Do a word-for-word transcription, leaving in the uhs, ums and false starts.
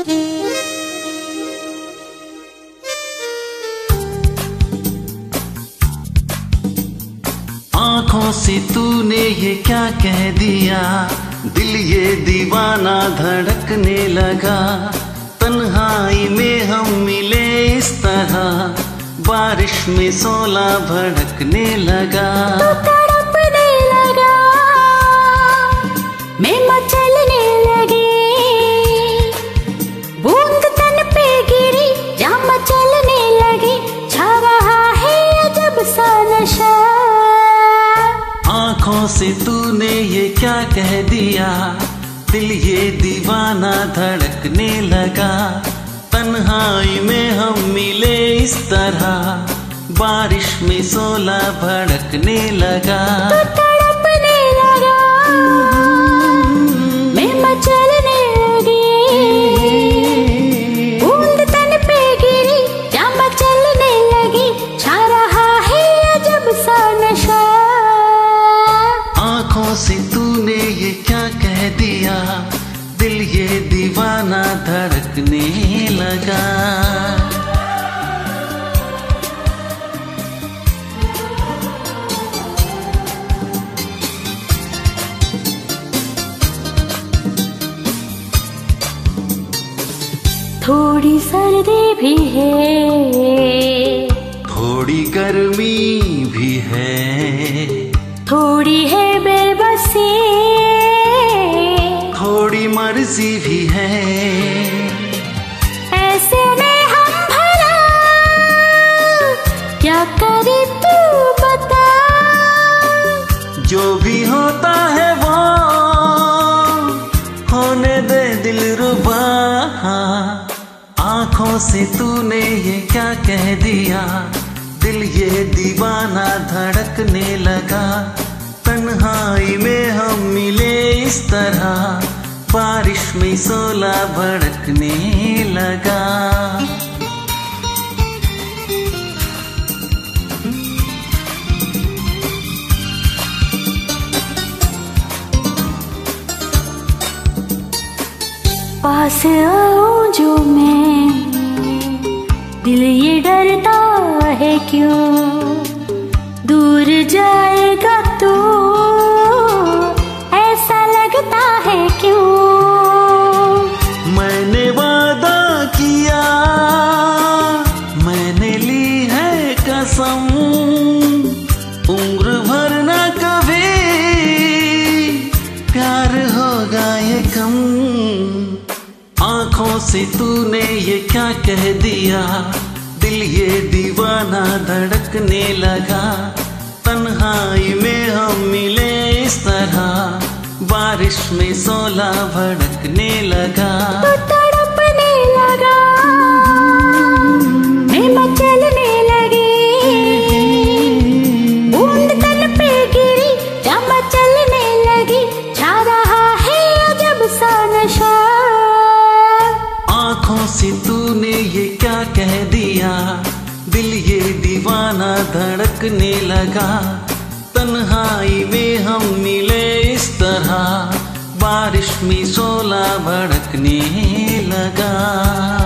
आंखों से तूने ये क्या कह दिया, दिल ये दीवाना धड़कने लगा। तन्हाई में हम मिले इस तरह, बारिश में शोला भड़कने लगा। तो तड़पने लगा, मैं मचलने लगी, बूंद तन पे गिरी या मचलने लगी। छा रहा है अजब सा नशा। आंखों से तूने ये क्या कह दिया, दिल ये दीवाना धड़कने लगा। तन्हाई में हम मिले इस तरह, बारिश में शोला भड़कने लगा। तो तड़पने लगा, मैं मचलने लगी, बूंद तन पे गिरी या मचलने लगी। छा रहा है अजब सा नशा। आंखों से तूने ये क्या कह दिया, दिल ये दीवाना धड़कने लगा। थोड़ी सर्दी भी है, थोड़ी गर्मी भी है, थोड़ी है बेबसी, थोड़ी मर्जी भी है। ऐसे में हम भला क्या करे तू बता। जो भी होता है वो होने दे दिलरुबा। आंखों से तूने ये क्या कह दिया, दिल ये दीवाना धड़कने लगा। तन्हाई में हम मिले इस तरह, बारिश में शोला भड़कने लगा। पास आऊं जो मैं, दिल ये डरता है क्यों। दूर जाएगा तू, ऐसा लगता है क्यों। मैंने वादा किया, मैंने ली है कसम, उम्र भर ना कभी प्यार होगा ये कम। आंखों से तूने ये क्या कह दिया, दिल ये दीवाना धड़कने लगा। तन्हाई में हम मिले इस तरह, बारिश में शोला भड़कने लगा। तो तड़पने लगा, मैं मचलने लगी, बूंद तन पे गिरी या मचलने लगी। छा रहा है अजब सा नशा। आंखों से तूने ये क्या कह दिया, दिल ये दीवाना धड़कने लगा। तन्हाई में हम मिले इस तरह, बारिश में शोला भड़कने लगा।